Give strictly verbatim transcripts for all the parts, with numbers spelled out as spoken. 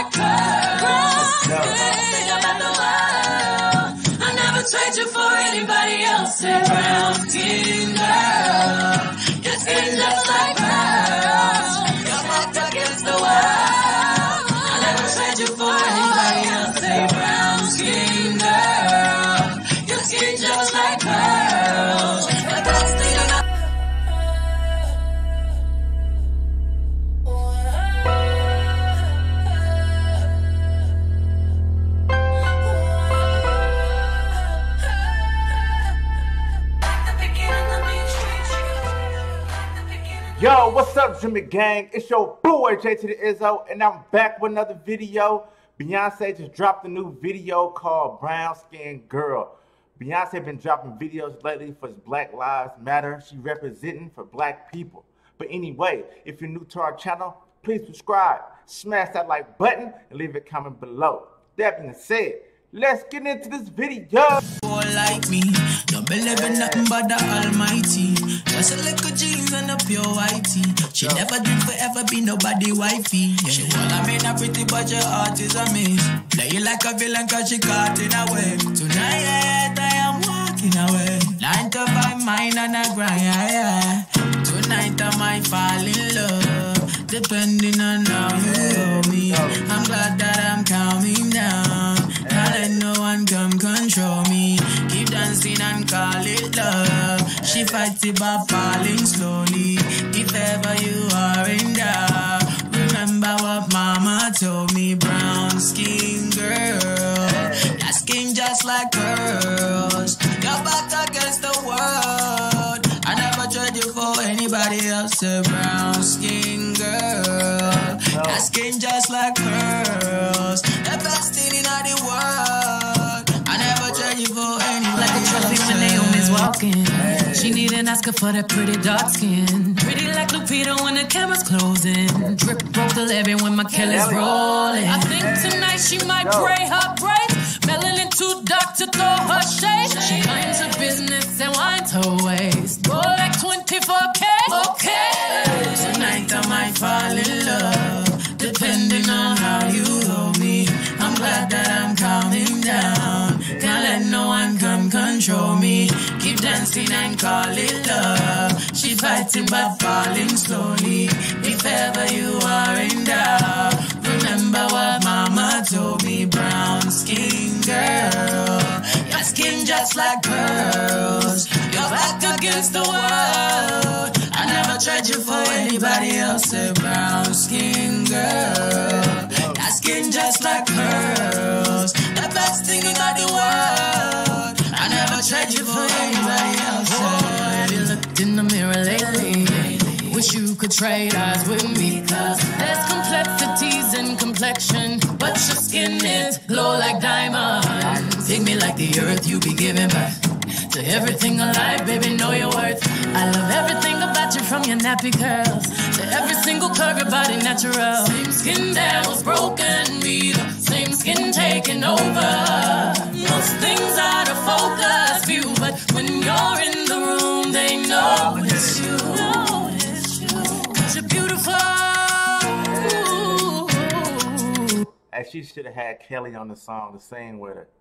like pearls. Think about the world. I never trade you for anybody else. Say brown skin girl, your skin just like pearls. You're back against the world. I never trade you for anybody else. Say brown skin girl, your skin just like pearls. The best thing about Yo, what's up, Jimmy Gang? It's your boy, J to the Izzo, and I'm back with another video. Beyonce just dropped a new video called Brown Skin Girl. Beyonce been dropping videos lately for Black Lives Matter. She representing for black people. But anyway, if you're new to our channel, please subscribe, smash that like button, and leave a comment below. That being said, let's get into this video. Like me, don't believe in nothing but the Almighty. Just a little jeans and a pure whitey. She Yo. never dream forever be nobody wifey. Yeah. She wanna mean a pretty but your heart is a miss. Play you like a villain cause she caught in a way. Tonight I am walking away. Nine to five mine and a grind, yeah, yeah. Tonight I might fall in love, depending on how you love me. I'm glad that I'm calming down. Can't let no one come control me. Keep dancing and call it love. She fights it by falling slowly. If ever you are in doubt, remember what mama told me. Brown skin girl, that skin just like pearls. You're back against the world. I never trade you for anybody else. A brown skin girl, that skin just like pearls. The best thing in the world. I never trade you for anybody like a trophy when Naomi's walking. She need an Oscar for that pretty dark skin. Pretty like Lupita when the camera's closing. Drip broke the levy when my Kelly's rolling. I think tonight she might pray her braids. Melanin too dark to throw her shade. She minds her business and winds her waist. Go like twenty-four K. Okay. Tonight I might fall in love, depending on how you love me. I'm glad that I'm calming down. Can't let no one come control me. Keep dancing and call it love. She fighting but falling slowly. If ever you are in doubt, remember what mama told me. Brown skin girl, your skin just like pearls. You're back against the world. I never tried you for anybody else. A brown skin girl, that skin just like pearls. The best thing in the world. I never tried you for anybody else. Have you looked in the mirror lately? Wish you could trade eyes with me. Cause there's complexities in complexion, but your skin is glow like diamonds. Take me like the earth, you be giving birth to everything alive, baby, know your worth. I love everything about you, from your nappy curls to every single curve, your body natural. Same skin that was broken, be the same skin taking over. Most things out of focus view, but when you're in the room, they know it's you. Know it's you. Cause you're beautiful. And she should have had Kelly on the song to sing with her.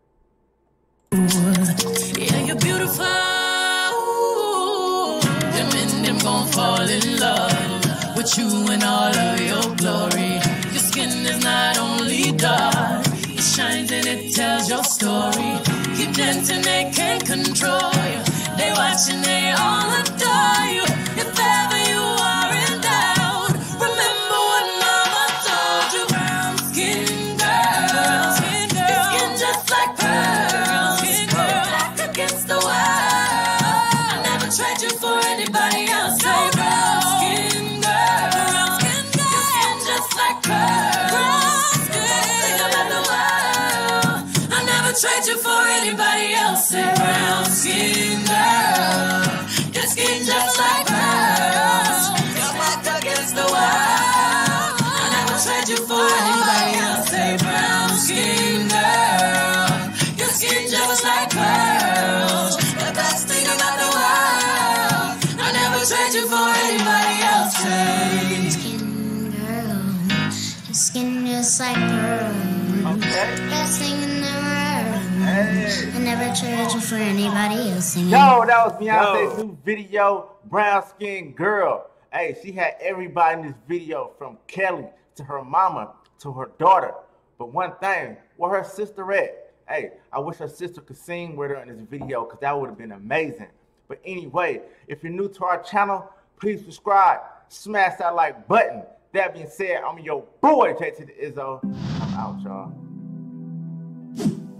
Yeah, you're beautiful. Them and them gon' fall in love with you in all of your glory. Your skin is not only dark, it shines and it tells your story. Keep dancing, they can't control you. They watching, they all adore you. If ever you are in doubt, remember what mama told you. Brown skin girl, skin girl. Your skin just like pearls. Skin girl, back against the world. I never trade you for anybody else. Say brown skin girl, brown skin girl. Your skin just like pearls. Think about the world. I never trade you for anybody else. Say brown skin girl, your skin just like pearls. You're back against the world. I never trade you for anybody else. Say brown skin girl, your skin just like pearls. The best thing about the world. I never trade you for anybody else. Say skin girl, your skin just like girl. Okay. You're singing the word. Hey. I never trade you for anybody else singing. Yo, that was Beyonce's new video, Brown Skin Girl. Hey, she had everybody in this video from Kelly to her mama to her daughter. But one thing, where her sister at? Hey, I wish her sister could sing with her in this video because that would have been amazing. But anyway, if you're new to our channel, please subscribe, smash that like button. That being said, I'm your boy, J T the Izzo. I'm out, y'all.